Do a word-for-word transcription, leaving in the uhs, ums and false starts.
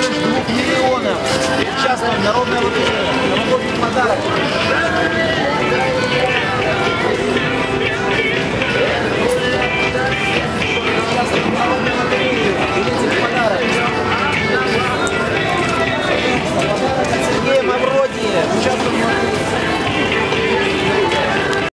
свыше двух миллионов участвуют в народной лотерее. Новогодний подарок.